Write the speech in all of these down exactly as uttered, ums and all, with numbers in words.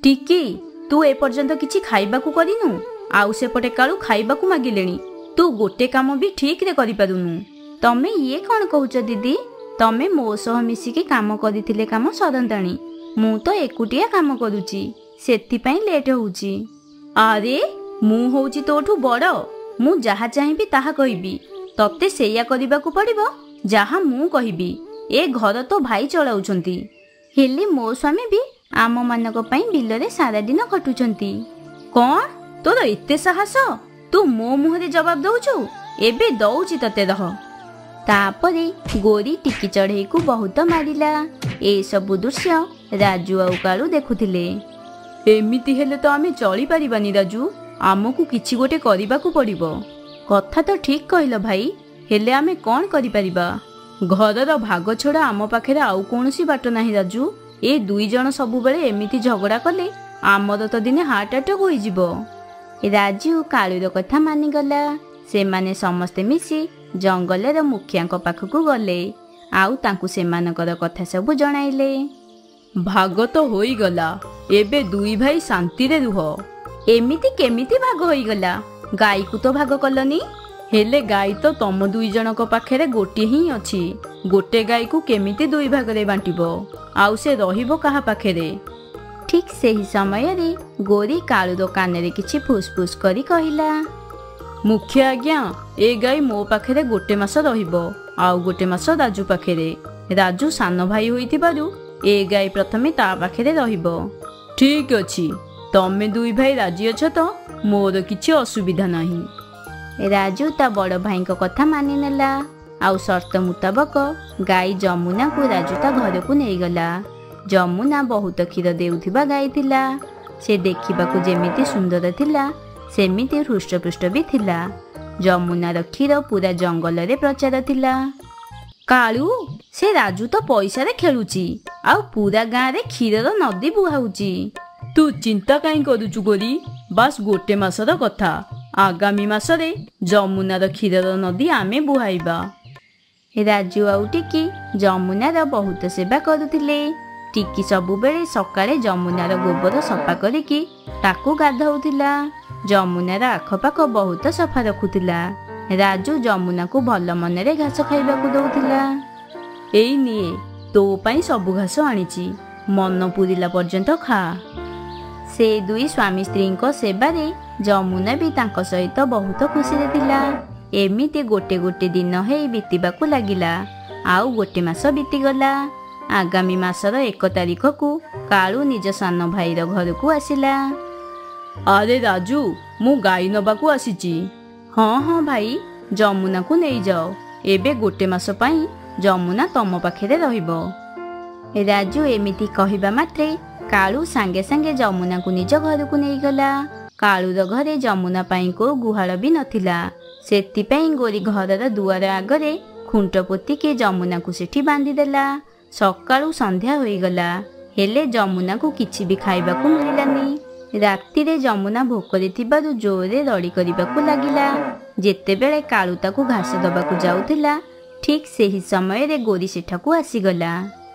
टिकी तू एपर्यंत किछि खाइबाकू करिनु आउ सेपटे कालू खाइबाकू मागिलेनी तू गोटे काम भी ठीक रे करि पारुनु। तमे ये कौन कहूच दीदी तमे मो सह मिसिकी काम करिथिले काम सरंताणी मु तो एकुटिया काम करूची सेति पई लेट होउची। अरे मु होउची तोठू बड़ मु जहा चाहिबी ताहा कहिबी तते सेया करिबाकू पड़िबो जहा मु कहिबी। ए घर तो भाई चलाउछंती हेले मो स्वामी भी आम मानक पई बिलरे सारा दिन खटुछंती। कौन तोर एते साहस तू मो मुहरे जवाब दउछु एबे दउची तते रह। तापरे गोरी टिकी चढ़ई को बहुत मारिला। ए सबु दृश्य राजू आउ कालू देखुथिले। एमिति हेले तो आमे चली परिबानी राजू आमको किछि गोटे करिबाकू पड़िबो। कथा तो ठीक कहलो भाई हेले आमे कोन करि परिबा घरर भाग छड़ा आम पाखरे आउ कोनोसी बाट नाही राजू। ए दुई जन सबु बेले एमिति झगड़ा कले आमर तो दिने हार्ट अटैक होई जिवो। राजू कालूर कथा मानि गला। से माने समस्ते मिसी जंगलर मुखिया पाखकू गले आउ तांकू सेमानकर कथा सब जणाइले। भाग तो होई गला एबे दुई भाई शांति रे रुह। एमिति केमिति भाग होई गला गाई को तो भाग कलनी हेले गाई तो तम दुई जनक पाखरे गोटे ही अछि गोटे गाई को केमिति दुई भाग रे बांटिबो आउ से रहिबो कहा पाखरे। ठीक सेही समय रे गोरी कालूर कान रे किछि फुसफुस करी कहिला मुखिया आज्ञा ए गाई मो पाखरे गोटे मास रहिबो आउ गोटे मास राजू पाखरे। राजू सान भाई होइथिबारु ए गाई प्रथमे ता पाखरे रहिबो। ठीक अछि तमे दुई भाई राजी अछ तो मोर किछि असुविधा नाही। राजू ता बड़ भाई को कथा मानि नेला आउ शर्त मुताबक गाई जमुना को राजू ता घर को नहीं गला। जमुना बहुत क्षीर देउथिबा गाई थिला। से देखिबाकू जेमिति सुंदर थिला सेमिति हृष्टपुष्ट भी थिला। जमुनार क्षीर पूरा जंगल रे प्रचार थिला। कालू से राजू तो पैसा रे खेलुची आउ पूरा गाँ रे क्षीरर नदी बुहाउची। तू चिंता काई करूचु गोरी बास गोटे मासर कथा आगामी मासरे जमुनार क्षीरर नदी आमे बुहाइबा। राजू आउ टिकी जमुनार बहुत सेवा करुथिले। टिकी सबु बेले सकाळे जमुनार गोबर सफा करिकी ताकू गाधौथिला। जमुनार आखपाख बहुत सफा रखुथिला। राजू जमुना को भल मन रे घास खाइबाकू दउथिला। एई निए तो पई सबु घास आनिची मन पुरिला पर्यंत खा। से दुई स्वामी स्त्री को सेबारे जमुना भी तांको सहित बहुत खुशी रे थिला। एमिति गोटे गोटे दिन हेई बीतिबाकू लागिला आउ गोटे मास बीतीगला। आगामी मासर एक तारिख को कालू निज सान भाईर घर को आसिला। अरे राजू मु गाई नबाकू आसीची। हाँ हाँ भाई जमुना को नहीं जाओ एबे गोटे मास पई जमुना तम पाखरे रहिबो। राजू एमिति कहिबा मात्रे कालू सांगे सांगे जमुना को निज घर को नहीं गला। कालूर घरे जमुना पाई को गुहाल भी नथिला। सेति पई गोरी घरर दुआर आगरे खुंट पोती के जमुना को सेठी बांधी देला। सकाळू संध्या होई गला हेले जमुना को किछि भी खाइबाकू मिलिलानी। राति रे जमुना भोकरे थिबारु जोरे रड़ी करिबाकू लागिला। जेते बेले कालू ताकू घास दबाकू जाउथिला ठीक सेही समय रे गोरी सेठाकू आसीगला।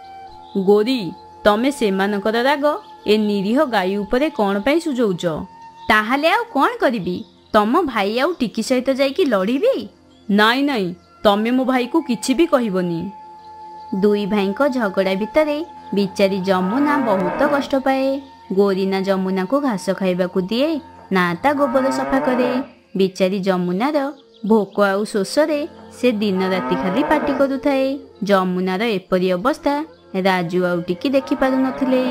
गोरी तमे सेमानकर राग ए निरीह गाई उपरे कोन पई सुजौच ताहाले आउ कोन करिबी तम भाई आउ टिकी सहित जाईकी लड़ीबी। नाई नाई तमे मो भाई को किछि भी कहिबोनी। दुई भाई को झगड़ा भितरे बिचारी जमुना बहुत कष्ट पाए। गोरी ना जमुना को घास खाइबाकू दिए ना ता गोबर सफा करे। बिचारी जमुनार भोक आउ शोषरे से दिन राति खाली पाटी करुथाए। जमुनार एपरी अवस्था राजू आउ टिकी देखि पारु नथिले।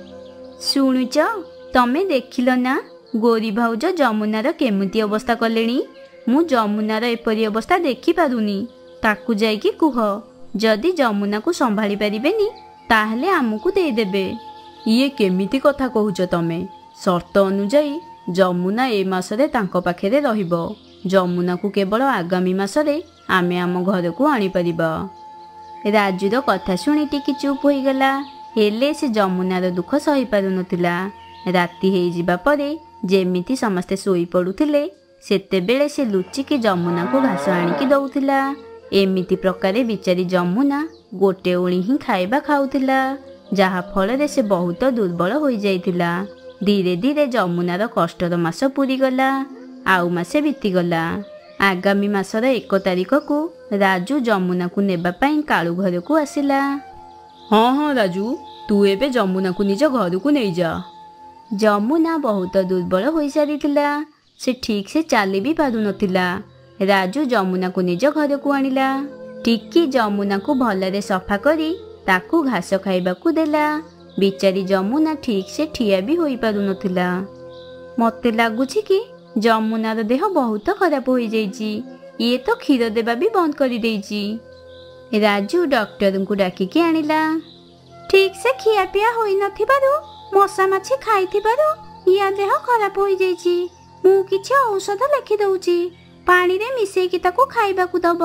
शुणुच तमे देखिल ना गोरी भाउज जमुनार केमिति अवस्था कलेनी। मु जमुनार एपरी अवस्था देखि पारुनी ताकू जाईकी कुह जदि जमुना को संभाली पारिबेनी ताहले आमको दे देबे। ये केमिति कथा कहूच तमे शर्त अनुजाई जमुना ए मासरे तांको पाखरे रहिबो। जमुना को केवल आगामी मासरे आमे आम घर को आनी परिबा। राजूर कथा शुणी टिकी चुप होई गला हेले से जमुनार दुख सही पारु नथिला। राति हेई जिबा परे जेमिति समस्ते सोई पडुथिले सेते बेले से लुचिकी जमुना को घास आनिकी दउथिला। एमिति प्रकारे बिचारी जमुना गोटे ओली ही खाइबा खाउथिला जहा फल से बहुत दुर्बल हो जाइथिला। धीरे धीरे जमुनार कष्टर मास पूरीगला। आउ मासे बीतीगला। आगामी मासर एक तारिख को राजू जमुना को नेबा पाई कालू घर को आसिला। हाँ हाँ राजू, तू एबे जमुना को निज घर को नहीं जा। जमुना बहुत दुर्बल हो सारिथिला। से ठीक से चली भी पारु नथिला। राजू जमुना को निज घर को आनिला। टिकी जमुना को भलरे सफा करी ताकू घास खाइबाकू देला। बिचारी जमुना ठीक से ठिया भी होई पारु नथिला। मते लागुछि कि जमुनार देह बहुत खराब हो जाइछि। ये तो क्षीर देबा भी बंद कर देइछि। राजू डॉक्टर को डाकिकी आनिला। ठीक से खिया पिया होई नथिबारु मशा माछी खाइथिबारु या देह खराब हो जाइछि। मु किछि औषध लिखि दउछि, पानी रे मिसेकी ताकू खाइबाकू दब।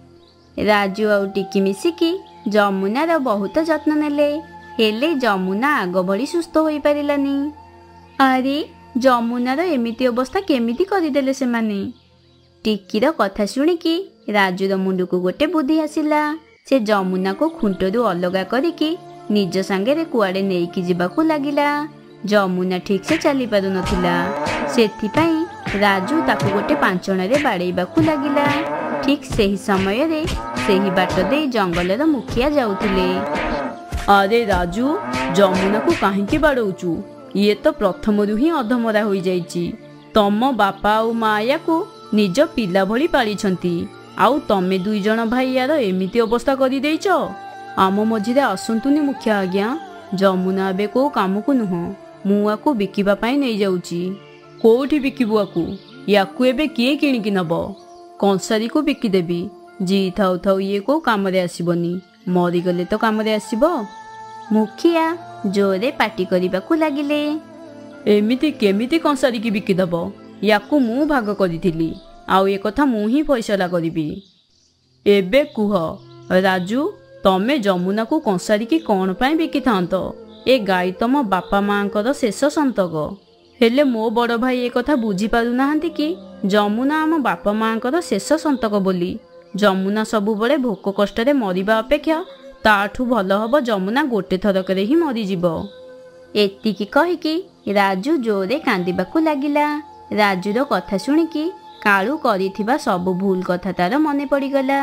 राजू और टिकी मिसिकी जमुनार बहुत जत्न नेले। हेले जमुना आग भली सुस्थ होई पारिलानी। अरे जमुनार एमिति अवस्था केमिति करिदेले से माने। टिकीर कथा शुणिकी राजूर मुंड को गोटे बुद्धि आसिला। से जमुना को खुंटरू अलगा करिकी निज सांगे कुआडे नेइकी जिबाकू लागिला। जमुना ठीक से चली पारु नथिला। सेथिपाई राजू ताकू गोटे पांचणारे बाड़ेइबाकू लागिला। ठीक सेही समय रे सेही बाट दे जंगलर मुखिया जाउथिले। अरे राजू, जमुना को काहींकी बाड़ौचु? ये तो प्रथमरु ही अधमरा हो जाइछि। तम बापा और माया को निज पिला भली पालिछंती। आउ तमे दुई जण भाई यार एमिति अवस्था करि देइछ। आम मझिरे आसंतुनी मुखिया आज्ञा। जमुना एबे को काम को नुह, मुआ को बिकिबा पाई नहीं जाउछि। कोठी बिकिबु आकू? याकू एबे किए किणिकी नब? कंसारी को बिकी देबी। जी थाउ थाउ ये को काम रे आसीबनी, मरीगले तो काम रे आसीबो। मुखिया जोरे पाटी करिबाकू लागिले। एमिति केमिति कंसारी की बिकी दब? याकू मु भाग करिथिली, आउ ए कथा मु ही फैसला करिबी। एबे कुह राजू, तमे जमुना को कंसारी की कौन पाई बिकी थांत? ए गाई तम बापा मांकर शेष संतक। हेले मो बड़ भाई ए कथा बुझी पारु नाहंती कि जमुना आम बापा मांकर शेष संतक बोली। जमुना सबु बड़े भोक कष्टरे मरिबा अपेक्षा ताठू भल हब जमुना गोटे थरकरे ही मरीजिब। एतिकी कहिकी राजू जोरे कांदिबाकू लागिला। राजूर कथा शुणिकी कालू करिथिबा सबु भूल कथा तार मने पड़ीगला।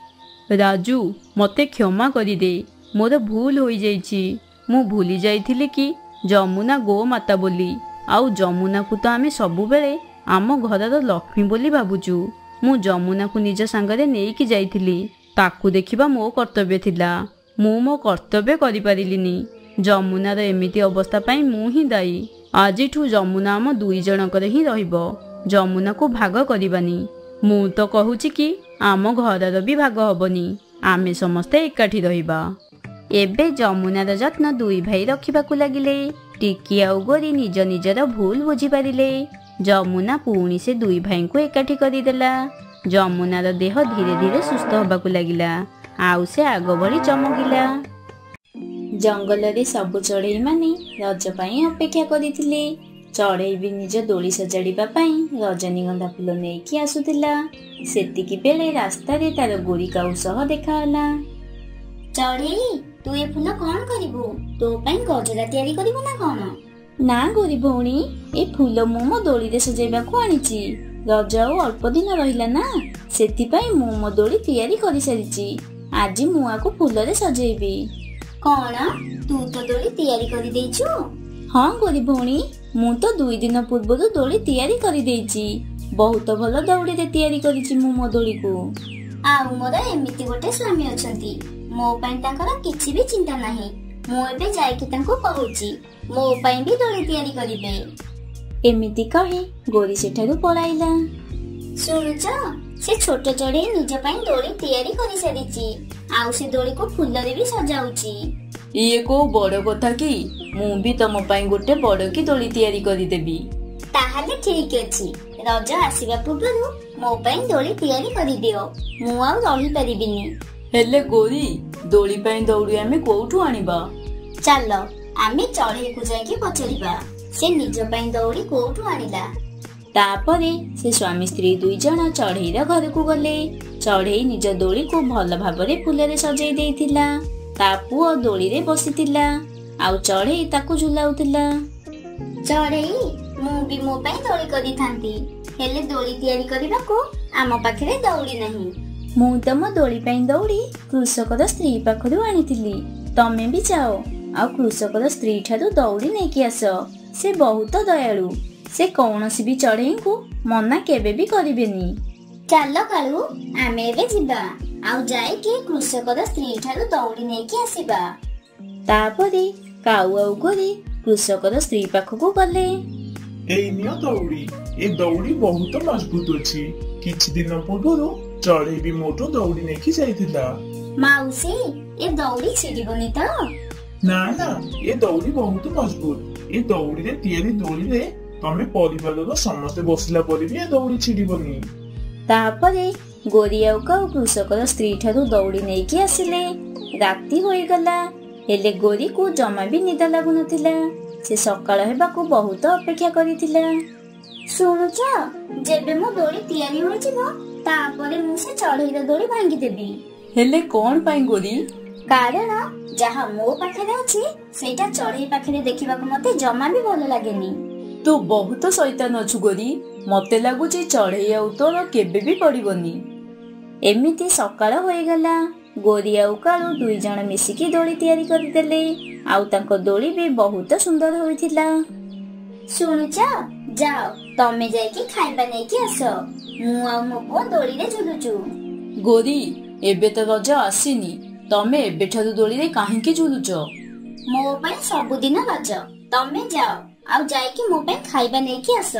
राजू, मते क्षमा करि दे, मोर भूल हो जाइछि। मु भूली जाइथिली कि जमुना गो माता बोली। आउ जमुना को तो आमे सबु बेले आम घरर लक्ष्मी बोली भाबुचु। मु जमुना को निज सांगरे नेइकी जाइथिली। ताकू देखिबा मो कर्तव्य थिला। मु मो कर्तव्य करि पारिलिनी। जमुनार एमिति अवस्था पाई मु ही दायी। आजिठू जमुना आम दुई जनकर ही रहिबो। जमुना को भाग करिबानी। मु तो कहूची कि आम घरर भी भाग हबनी। आमे समस्ते एकाठी रहिबा। एबे जमुनार जत्न दुई भाई रखिबाकू लागिले। टिकी आउ गोरी निज निजर भूल बुझी पारिले। जमुना पुणी से दुई भाई को एकाठी करिदेला। जमुनार देह धीरे धीरे सुस्थ होबाकू लागिला। आउ से आग भली चमकिला। जंगल रे सबु चढ़ई माने रज पाई अपेक्षा करिथिले। चढ़ई भी निज दोली सजाड़िबा पाई रजनीगंधा फूल नेइकी आसुथिला। सेतिकी बेले रास्ता रे तार गोरी काऊ सह देखाला। चढ़ई, तू ए फूल कौन करिबु? तो पाई गजरा तयारी करिबु ना कौन? ना गोरी भौणी, ए फूल मु मो दोली रे सजाइबाकू आनिछि। रज आउ अल्प दिन रहिला ना, सेतिपाई मु मो दोली तयारी करि सारिछि। आजि मुआ को फूल रे सजाइबी। कौन, तू तो दोली तयारी करि देइछु? हाँ गोरी भौणी, मु तो दुई दिन पूर्वरु दोली तयारी करि देइछि। बहुत भल दौड़ी रे तयारी करिछि मु मो दोली को। आउ मोर एमिति गोटे स्वामी अछंती। मो पाई तांकर किछि भी चिंता नाही। मु एबे जाइके तांको कहूची मो पाई भी दोली तयारी करिबे। एमिति कहि गोरी सेठारु पळाइला। सुनुच, से छोट चढ़ई निज पाई दोली तयारी करि सारिछि। आउ से दोली को फूल रे भी सजाउची। ये को बड़ कथा कि मु भी तम पाई गोटे बड़ की दोली तयारी करि देबी। ताहाले ठीक अछि। रज आसीबा पूर्वरु मो पाई दोली तयारी करि दियो। मु आउ रहि परिबिनी। हेले गोरी, दोली पाई दौड़ी आमे कोठु आनिबा? चल आमे चढ़ई को जाइके पचरिबा से निज पाई दौड़ी कोठु आनिला। तापरे से स्वामी स्त्री दुई जण चढ़ईर घर को गले। चढ़ई निज दोली को भल भाबरे फूलरे सजाई देइथिला। ता पुओ दोली रे बसिथिला। आउ चढ़ई ताकू झुलाउथिला। ଚଢେଇ ମୁଁ ବି ମୋ ପାଇଁ ଦୋଳି କରିଥାନ୍ତି, ହେଲେ ଦୋଳି ତିଆରି କରିବାକୁ ଆମ ପାଖରେ ଦଉଡ଼ି ନାହିଁ। ମୁଁ ତ ମୋ ଦୋଳି ପାଇଁ ଦଉଡ଼ି କୃଷକର ସ୍ତ୍ରୀ ପାଖରୁ ଆଣିଥିଲି। ତମେ ବି ଯାଅ ଆଉ କୃଷକର ସ୍ତ୍ରୀ ଠାରୁ ଦଉଡ଼ି ନେଇକି ଆସ। ସେ ବହୁତ ଦୟାଳୁ। ସେ କୌଣସି ବି ଚଢେଇଙ୍କୁ ମନା କେବେ ବି କରିବେନି। ଚାଲ କାଳୁ, ଆମେ ଏବେ ଯିବା ଆଉ ଯାଇକି କୃଷକର ସ୍ତ୍ରୀ ଠାରୁ ଦଉଡ଼ି ନେଇକି ଆସିବା। ତାପରେ କାଉ ଆଉ ଗୋରି କୃଷକର ସ୍ତ୍ରୀ ପାଖକୁ ଗଲେ। ଏଇ ନିଅ ଦଉଡ଼ି। ଏ ଦଉଡ଼ି ବହୁତ ମଜବୁତ ଅଛି। କିଛି ଦିନ ପୂର୍ବରୁ ଚଢେଇ ବି ମୋଠୁ ଦଉଡ଼ି ନେଇକି ଯାଇଥିଲା। ମାଉସୀ, ଏ ଦଉଡ଼ି ଛିଡ଼ିବନି ତ? ନା ନା, ଏ ଦଉଡ଼ି ବହୁତ ମଜବୁତ। ଏ ଦଉଡ଼ିରେ ତିଆରି ଦୋଳିରେ ତମେ ପରିବାରର ସମସ୍ତେ ବସିଲା ପରେ ବି ଏ ଦଉଡ଼ି ଛିଡ଼ିବନି। ତାପରେ ଗୋରି ଆଉ କାଉ କୃଷକର ସ୍ତ୍ରୀ ଠାରୁ ଦଉଡ଼ି ନେଇକି ଆସିଲେ। ରାତି ହୋଇଗଲା, ହେଲେ ଗୋରିକୁ ଜମା ବି ନିଦ ଲାଗୁନଥିଲା। ସେ ସକାଳ ହେବାକୁ ବହୁତ ଅପେକ୍ଷା କରିଥିଲା। ଶୁଣୁଛ, ଯେବେ ମୋ ଦୋଳି ତିଆରି ହୋଇଯିବ ତାପରେ ମୁଁ ସେ ଚଢେଇର ଦୋଳି ଭାଙ୍ଗିଦେବି। ହେଲେ କଣ ପାଇଁ ଗୋରି? କାରଣ ଯାହା ମୋ ପାଖରେ ଅଛି ସେଇଟା ଚଢେଇ ପାଖରେ ଦେଖିବାକୁ ମତେ ଜମା ବି ଭଲ ଲାଗେନି। ତୁ ବହୁତ ଶୈତାନ ଅଛୁ ଗୋରି। ମତେ ଲାଗୁଛି ଚଢେଇ ଆଉ ତୋର କେବେ ବି ପଡିବନି। ଏମିତି ସକାଳ ହୋଇଗଲା। ଗୋରି ଆଉ କାଳୁ ଦୁଇ ଜଣ ମିଶିକି ଦୋଳି ତିଆରି କରିଦେଲେ। ଆଉ ତାଙ୍କ ଦୋଳି ବି ବହୁତ ସୁନ୍ଦର ହୋଇଥିଲା। ଶୁଣୁଛ, ଯାଅ ତମେ ଯାଇକି ଖାଇବା ନେଇକି ଆସ। ମୁଁ ଆଉ ମୋ ପୁଅ ଦୋଳିରେ ଝୁଲୁଛୁ। ଗୋରି, ଏବେ ତ ରଜ ଆସିନି। ତମେ ଏବେଠାରୁ ଦୋଳିରେ କାହିଁକି ଝୁଲୁଛ? ମୋ ପାଇଁ ସବୁଦିନ ରଜ। ତମେ ଯାଅ ଆଉ ଯାଇକି ମୋ ପାଇଁ ଖାଇବା ନେଇକି ଆସ।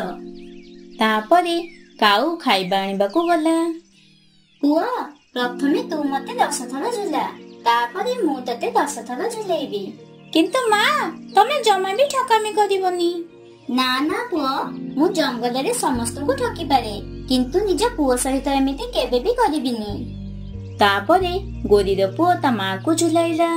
ତାପରେ କାଉ ଖାଇବା ଆଣିବାକୁ ଗଲା। ପୁଅ, ପ୍ରଥମେ ତୁ ମତେ ଦଶ ଥର ଝୁଲା, ତାପରେ ମୁଁ ତତେ ଦଶ ଥର ଝୁଲେଇବି। କିନ୍ତୁ ମା, ତମେ ଜମା ବି ଠକାମି କରିବନି। ନା ନା ପୁଅ, ମୁଁ ଜଙ୍ଗଲରେ ସମସ୍ତଙ୍କୁ ଠକିପାରେ, କିନ୍ତୁ ନିଜ ପୁଅ ସହିତ ଏମିତି କେବେ ବି କରିବିନି। ତାପରେ ଗୋରିର ପୁଅ ତା ମାକୁ ଝୁଲାଇଲା।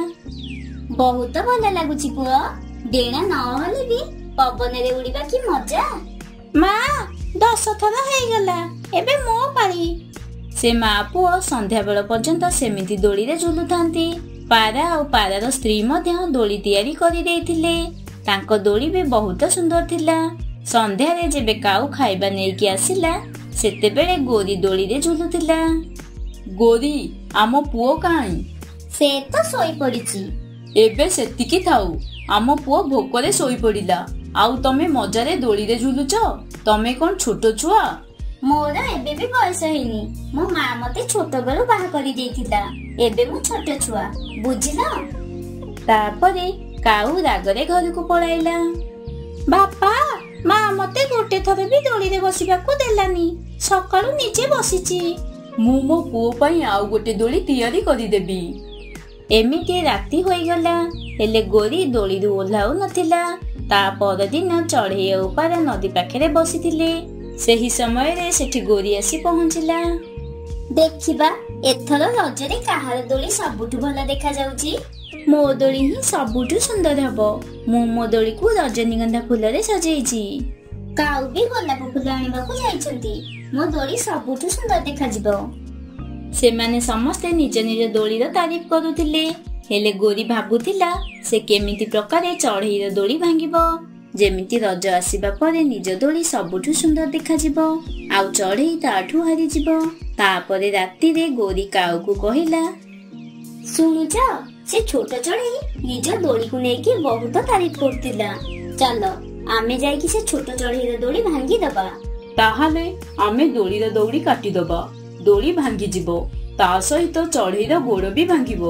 ବହୁତ ଭଲ ଲାଗୁଛି ପୁଅ। ଡେଣା ନହେଲେ ବି ପବନରେ ଉଡିବା କି ମଜା। ମା, ଦଶ ଥର ହେଇଗଲା, ଏବେ ମୋ ପାଳି। ସେ ମା ପୁଅ ସନ୍ଧ୍ୟା ବେଳ ପର୍ଯ୍ୟନ୍ତ ସେମିତି ଦୋଳିରେ ଝୁଲୁଥାନ୍ତି। ପାରା ଆଉ ପାରାର ସ୍ତ୍ରୀ ମଧ୍ୟ ଦୋଳି ତିଆରି କରିଦେଇଥିଲେ। ତାଙ୍କ ଦୋଳି ବି ବହୁତ ସୁନ୍ଦର ଥିଲା। ସନ୍ଧ୍ୟାରେ ଯେବେ କାଉ ଖାଇବା ନେଇକି ଆସିଲା, ସେତେବେଳେ ଗୋରି ଦୋଳିରେ ଝୁଲୁଥିଲା। ଗୋରି, ଆମ ପୁଅ କାହିଁ? ସେ ତ ଶୋଇପଡିଛି। ଏବେ ସେତିକି ଥାଉ। ଆମ ପୁଅ ଭୋକରେ ଶୋଇପଡିଲା, ଆଉ ତମେ ମଜାରେ ଦୋଳିରେ ଝୁଲୁଛ। ତମେ କଣ ଛୋଟ ଛୁଆ? ମୋର ଏବେ ବି ବୟସ ହେଇନି। ମୋ ମା ମତେ ଛୋଟ ବେଳୁ ବାହା କରିଦେଇଥିଲା। ଏବେ ମୁଁ ଛୋଟ ଛୁଆ, ବୁଝିଲ? ତାପରେ କାଉ ରାଗରେ ଘରକୁ ପଳାଇଲା। ବାପା, ମା ମତେ ଗୋଟେ ଥର ବି ଦୋଳିରେ ବସିବାକୁ ଦେଲାନି। ସକାଳୁ ନିଜେ ବସିଛି। ମୁଁ ମୋ ପୁଅ ପାଇଁ ଆଉ ଗୋଟେ ଦୋଳି ତିଆରି କରିଦେବି। ଏମିତି ରାତି ହୋଇଗଲା, ହେଲେ ଗୋରି ଦୋଳିରୁ ଓହ୍ଲାଉ ନଥିଲା। ତା ପରଦିନ ଚଢେଇ ଆଉ ପାରା ନଦୀ ପାଖରେ ବସିଥିଲେ। ସେହି ସମୟରେ ସେଠି ଗୋରି ଆସି ପହଞ୍ଚିଲା। ଦେଖିବା ଏଥର ରଜରେ କାହାର ଦୋଳି ସବୁଠୁ ଭଲ ଦେଖାଯାଉଛି। ମୋ ଦୋଳି ହିଁ ସବୁଠୁ ସୁନ୍ଦର ହବ। ମୁଁ ମୋ ଦୋଳିକୁ ରଜନୀଗନ୍ଧା ଫୁଲରେ ସଜେଇଛି। କାଉ ବି ଗୋଲାପ ଫୁଲ ଆଣିବାକୁ ଯାଇଛନ୍ତି। ମୋ ଦୋଳି ସବୁଠୁ ସୁନ୍ଦର ଦେଖାଯିବ। ସେମାନେ ସମସ୍ତେ ନିଜ ନିଜ ଦୋଳିର ତାରିଫ କରୁଥିଲେ। ହେଲେ ଗୋରି ଭାବୁଥିଲା ସେ କେମିତି ପ୍ରକାରେ ଚଢେଇର ଦୋଳି ଭାଙ୍ଗିବ, ଯେମିତି ରଜ ଆସିବା ପରେ ନିଜ ଦୋଳି ସବୁଠୁ ସୁନ୍ଦର ଦେଖାଯିବ ଆଉ ଚଢେଇ ତାଠୁ ହାରିଯିବ। ତାପରେ ରାତିରେ ଗୋରି କାଉକୁ କହିଲା, ଶୁଣୁଛ, ସେ ଛୋଟ ଚଢେଇ ନିଜ ଦୋଳିକୁ ନେଇକି ବହୁତ ତାରିଫ କରୁଥିଲା। ଚାଲ ଆମେ ଯାଇକି ସେ ଛୋଟ ଚଢେଇର ଦୋଳି ଭାଙ୍ଗିଦବା। ତାହେଲେ ଆମେ ଦୋଳିର ଦଉଡି କାଟିଦବା। ଦୋଳି ଭାଙ୍ଗିଯିବ, ତା ସହିତ ଚଢେଇର ଗୋଡ ବି ଭାଙ୍ଗିବ।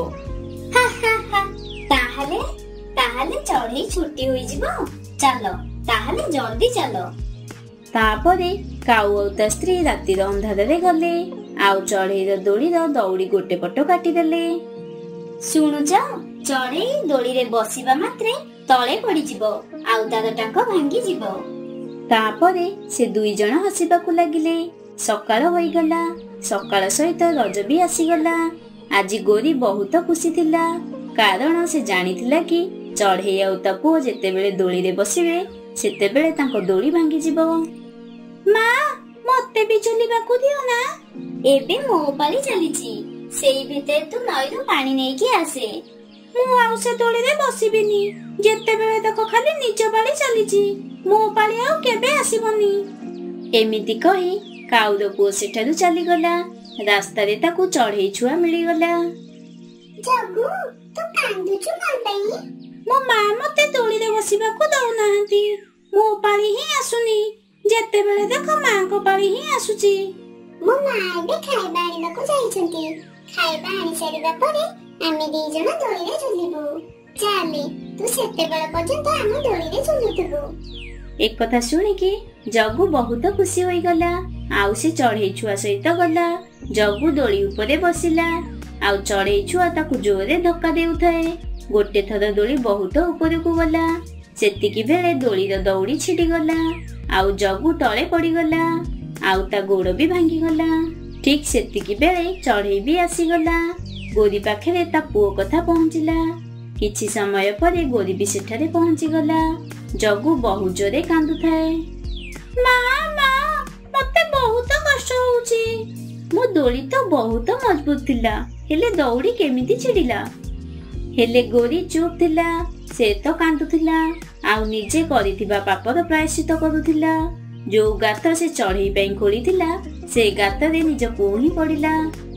ତାହେଲେ ତାହେଲେ ଚଢେଇ ଛୁଟି ହୋଇଯିବ। ଚାଲ ତାହେଲେ ଜଲ୍ଦି ଚାଲ। ତାପରେ କାଉ ଆଉ ତା ସ୍ତ୍ରୀ ରାତିର ଅନ୍ଧାରରେ ଗଲେ ଆଉ ଚଢେଇର ଦୋଳିର ଦଉଡି ଗୋଟେ ପଟ କାଟିଦେଲେ। ଶୁଣୁଛ, ଚଢେଇ ଦୋଳିରେ ବସିବା ମାତ୍ରେ ତଳେ ପଡିଯିବ ଆଉ ତାର ଟାଙ୍କ ଭାଙ୍ଗିଯିବ। ତାପରେ ସେ ଦୁଇ ଜଣ ହସିବାକୁ ଲାଗିଲେ। ସକାଳ ହୋଇଗଲା। ସକାଳ ସହିତ ରଜ ବି ଆସିଗଲା। ଆଜି ଗୋରି ବହୁତ ଖୁସି ଥିଲା, କାରଣ ସେ ଜାଣିଥିଲା କି ଚଢେଇ ଆଉ ତା ପୁଅ ଯେତେବେଳେ ଦୋଳିରେ ବସିବେ ସେତେବେଳେ ତାଙ୍କ ଦୋଳି ଭାଙ୍ଗିଯିବ। ମା, ମତେ ବି ଝୁଲିବାକୁ ଦିଅ ନା। ଏବେ ମୋ ପାଳି ଚାଲିଛି। ସେଇ ଭିତରେ ତୁ ନଈରୁ ପାଣି ନେଇକି ଆସେ। ମୁଁ ଆଉ ସେ ଦୋଳିରେ ବସିବିନି। ଯେତେବେଳେ ଦେଖ ଖାଲି ନିଜ ପାଳି ଚାଲିଛି, ମୋ ପାଳି ଆଉ କେବେ ଆସିବନି। ଏମିତି କହି କାଉର ପୁଅ ସେଠାରୁ ଚାଲିଗଲା। ରାସ୍ତାରେ ତାକୁ ଚଢେଇ ଛୁଆ ମିଳିଗଲା। ଜଗୁ, ତୁ କାନ୍ଦୁଛୁ କଣ ପାଇଁ? ମୋ ମା ମତେ ଦୋଳିରେ ବସିବାକୁ ଦଉନାହାନ୍ତି। ମୋ ପାଳି ହିଁ ଆସୁନି। ଯେତେବେଳେ ଦେଖ ମାଙ୍କ ପାଳି ହିଁ ଆସୁଛି। ମୋ ମା ଏବେ ଖାଇବା ଆଣିବାକୁ ଯାଇଛନ୍ତି। ଖାଇବା ଆଣି ସାରିବା ପରେ ଆମେ ଦି ଜଣ ଦୋଳିରେ ଝୁଲିବୁ। ଚାଲେ, ତୁ ସେତେବେଳେ ପର୍ଯ୍ୟନ୍ତ ଆମ ଦୋଳିରେ ଝୁଲୁଥିବୁ। ଏକଥା ଶୁଣିକି ଜଗୁ ବହୁତ ଖୁସି ହୋଇଗଲା। ଆଉ ସେ ଚଢେଇ ଛୁଆ ସହିତ ଗଲା। ଜଗୁ ଦୋଳି ଉପରେ ବସିଲା। ଆଉ ଚଢେଇ ଛୁଆ ତାକୁ ଜୋରରେ ଧକ୍କା ଦେଉଥାଏ। ଗୋଟେ ଥର ଦୋଳି ବହୁତ ଉପରକୁ ଗଲା। ସେତିକି ବେଳେ ଦୋଳିର ଦଉଡ଼ି ଛିଡ଼ିଗଲା। ଆଉ ଜଗୁ ତଳେ ପଡ଼ିଗଲା। ଆଉ ତା ଗୋଡ଼ ବି ଭାଙ୍ଗିଗଲା। ଠିକ୍ ସେତିକି ବେଳେ ଚଢେଇ ବି ଆସିଗଲା। ଗୋରି ପାଖରେ ତା ପୁଅ କଥା ପହଞ୍ଚିଲା। କିଛି ସମୟ ପରେ ଗୋରି ବି ସେଠାରେ ପହଞ୍ଚିଗଲା। ଜଗୁ ବହୁ ଜୋରେ କାନ୍ଦୁଥାଏ। ମା ମା, ମତେ ବହୁତ କଷ୍ଟ ହଉଛି। ମୋ ଦୋଳି ତ ବହୁତ ମଜବୁତ ଥିଲା, ହେଲେ ଦଉଡ଼ି କେମିତି ଛିଡ଼ିଲା? ହେଲେ ଗୋରି ଚୁପ୍ ଥିଲା। ସେ ତ କାନ୍ଦୁଥିଲା ଆଉ ନିଜେ କରିଥିବା ପାପର ପ୍ରାୟଶ୍ଚିତ କରୁଥିଲା। ଯୋଉ ଗାତ ସେ ଚଢେଇ ପାଇଁ ଖୋଳିଥିଲା, ସେ ଗାତରେ ନିଜ ପୁଅ ହିଁ ପଡ଼ିଲା।